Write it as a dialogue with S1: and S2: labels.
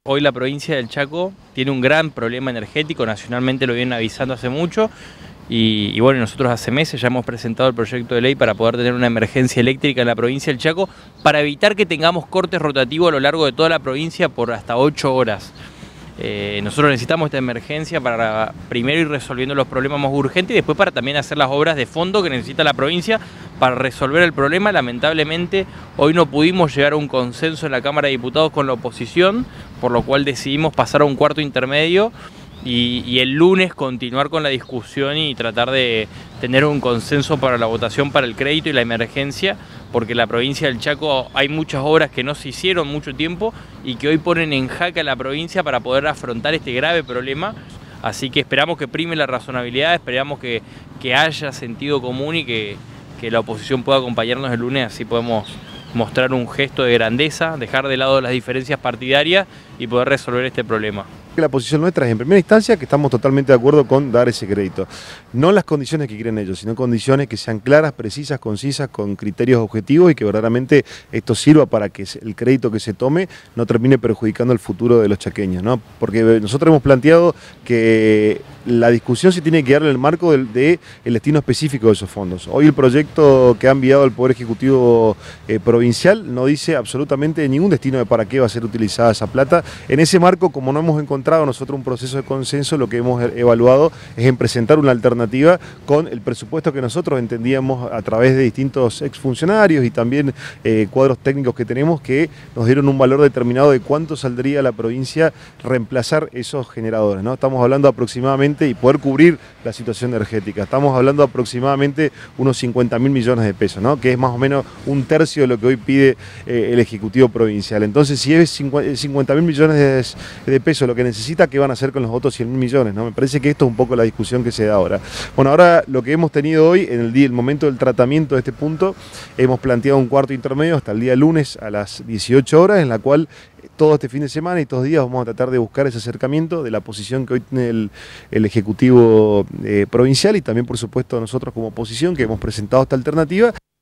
S1: Hoy la provincia del Chaco tiene un gran problema energético, nacionalmente lo vienen avisando hace mucho y bueno, nosotros hace meses ya hemos presentado el proyecto de ley para poder tener una emergencia eléctrica en la provincia del Chaco para evitar que tengamos cortes rotativos a lo largo de toda la provincia por hasta 8 horas. Nosotros necesitamos esta emergencia para primero ir resolviendo los problemas más urgentes y después para también hacer las obras de fondo que necesita la provincia para resolver el problema. Lamentablemente hoy no pudimos llegar a un consenso en la Cámara de Diputados con la oposición, por lo cual decidimos pasar a un cuarto intermedio y el lunes continuar con la discusión y tratar de tener un consenso para la votación para el crédito y la emergencia, porque en la provincia del Chaco hay muchas obras que no se hicieron mucho tiempo y que hoy ponen en jaque a la provincia para poder afrontar este grave problema. Así que esperamos que prime la razonabilidad, esperamos que haya sentido común y que la oposición pueda acompañarnos el lunes, así podemos mostrar un gesto de grandeza, dejar de lado las diferencias partidarias y poder resolver este problema.
S2: La posición nuestra es, en primera instancia, que estamos totalmente de acuerdo con dar ese crédito. No las condiciones que quieren ellos, sino condiciones que sean claras, precisas, concisas, con criterios objetivos y que verdaderamente esto sirva para que el crédito que se tome no termine perjudicando el futuro de los chaqueños, ¿no? Porque nosotros hemos planteado que la discusión se tiene que dar en el marco del destino específico de esos fondos. Hoy el proyecto que ha enviado el Poder Ejecutivo provincial no dice absolutamente ningún destino de para qué va a ser utilizada esa plata. En ese marco, como no hemos encontrado nosotros un proceso de consenso, lo que hemos evaluado es en presentar una alternativa con el presupuesto que nosotros entendíamos a través de distintos exfuncionarios y también cuadros técnicos que tenemos que nos dieron un valor determinado de cuánto saldría a la provincia reemplazar esos generadores, ¿no? Estamos hablando aproximadamente, y poder cubrir la situación energética, estamos hablando aproximadamente unos 50.000 millones de pesos, ¿no? Que es más o menos un tercio de lo que hoy pide el Ejecutivo provincial. Entonces, si es 50.000 millones de pesos lo que necesita, ¿qué van a hacer con los otros 100.000 millones? ¿No? Me parece que esto es un poco la discusión que se da ahora. Bueno, ahora lo que hemos tenido hoy, en el momento del tratamiento de este punto, hemos planteado un cuarto intermedio hasta el día lunes a las 18 horas, en la cual todo este fin de semana y todos los días vamos a tratar de buscar ese acercamiento de la posición que hoy tiene el Ejecutivo provincial y también, por supuesto, nosotros como oposición que hemos presentado esta alternativa.